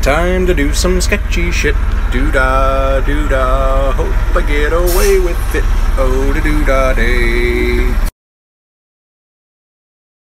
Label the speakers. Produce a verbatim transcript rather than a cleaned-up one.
Speaker 1: Time to do some sketchy shit. Doo-dah, doo-dah, hope I get away with it. Oh, da doo-dah day.